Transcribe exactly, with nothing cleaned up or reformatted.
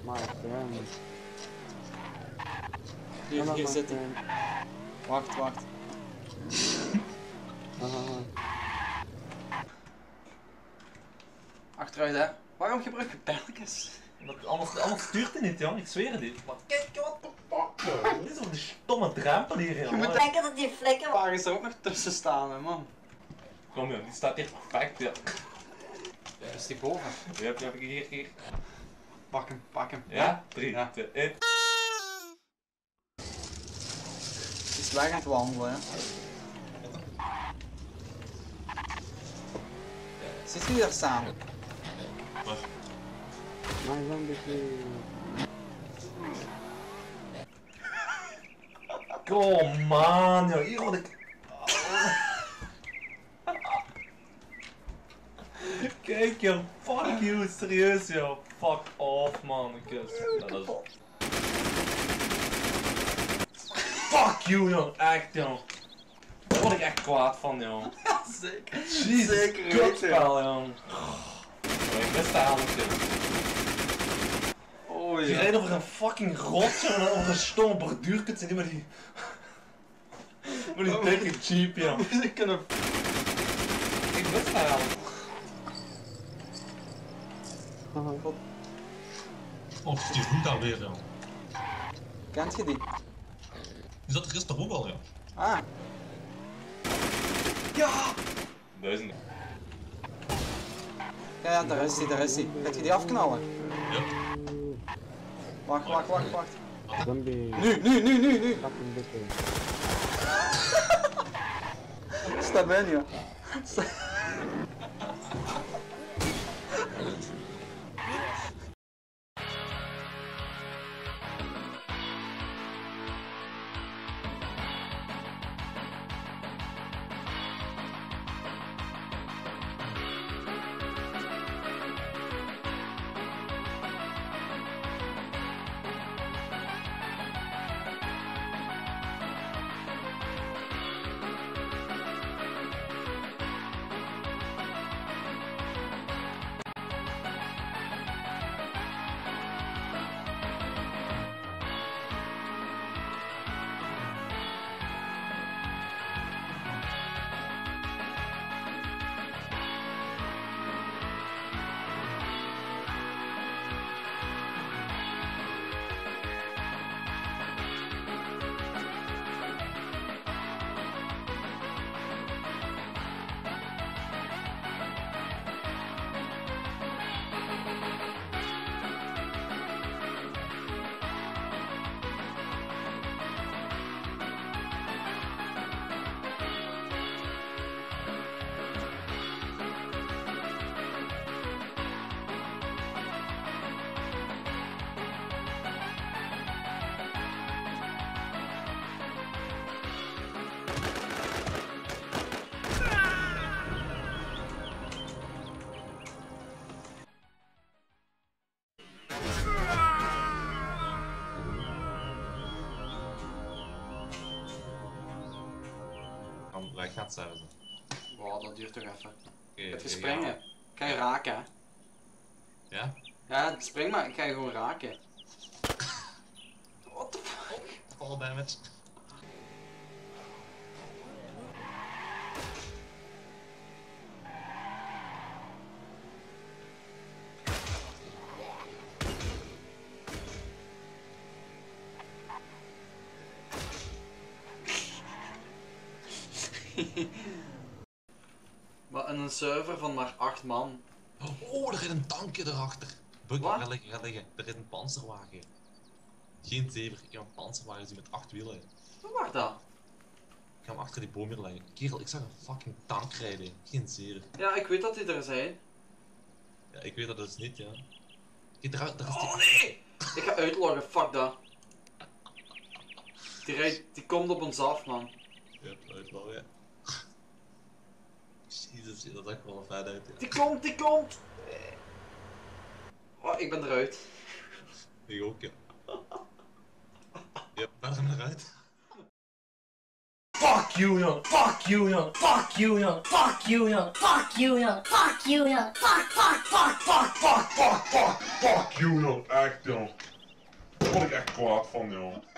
Maar friend. Hier, hier zitten. Wacht, wacht. Achteruit hè. Waarom gebruik je pijltjes? Omdat anders, anders stuurt hij niet, jong. Ik zweer het niet. Maar kijk, what the fuck, joh. Dit is zo'n stomme drempel hier, joh. Je moet denken dat die vlekken waren er ook nog tussen staan, hè, man. Kom, joh. Die staat hier perfect, ja. Ja, is die boven? Ja, heb ik hier, hier. Pak hem, pak hem. Ja? drie, ja. twee, één. Die is weg aan het wandelen, hè. Zit je daar staan? Wat? Maar zo'n beetje... Kom man, joh. Hier word ik... Kijk joh, fuck you, serieus joh. Fuck off man, kus. Ja, dat is... Fuck you joh, echt joh. Daar word ik echt kwaad van joh. Ja, zeker. Jezus, zeker kutspel joh. Ik ben stalentje. Oh ja. Je rijdt over een fucking rot joh, en over een stomme borduurkut en die met die... Met die dikke jeep joh. We kunnen... Ik ben stalentje. Oh, die is goed alweer, joh. Kent je die? Die zat er gisteren ook al, ja. Ah. Ja! Duizenden. Ja, ja, daar is hij, daar is hij. Gaat je die afknallen? Ja. Wacht, wacht, wacht, wacht. Zombie. Nu, nu, nu, nu, nu! Fucking dikke. Sta ben je. Wij gaan het zeggen. Wow, dat duurt toch even. Okay, Heb je springen? Ik ga je raken, hè? Ja? Ja, spring maar, ik ga je gewoon raken. What the fuck? Fall damage. Maar in een server van maar acht man. Oh, er zit een tankje erachter. Buk, Wat? ga liggen, ga liggen. Er zit een panzerwagen. Geen zever, ik heb een panzerwagen die met acht wielen. Wat was dat? Ik ga hem achter die boom hier leggen. Kerel, ik zag een fucking tank rijden. Geen zever. Ja, ik weet dat die er zijn. Ja, ik weet dat dus niet, ja. Kijk, daar, daar is die... Oh nee! Ik ga uitloggen, fuck dat. Die, rijdt, die komt op ons af, man. Ja, uitloggen, ja. Jezus, dat zag er wel vet uit, ja. Die komt, die komt! Oh, ik ben eruit. Ik ook, ja. Ja, waar hem eruit? Fuck you, jong. Fuck you, jong. Fuck you, jong. Fuck you, jong. Fuck you, jong. Fuck you, jong. Fuck, fuck, fuck, fuck, fuck, fuck, fuck, fuck you, jong. Echt, jong. kwaad van, joh.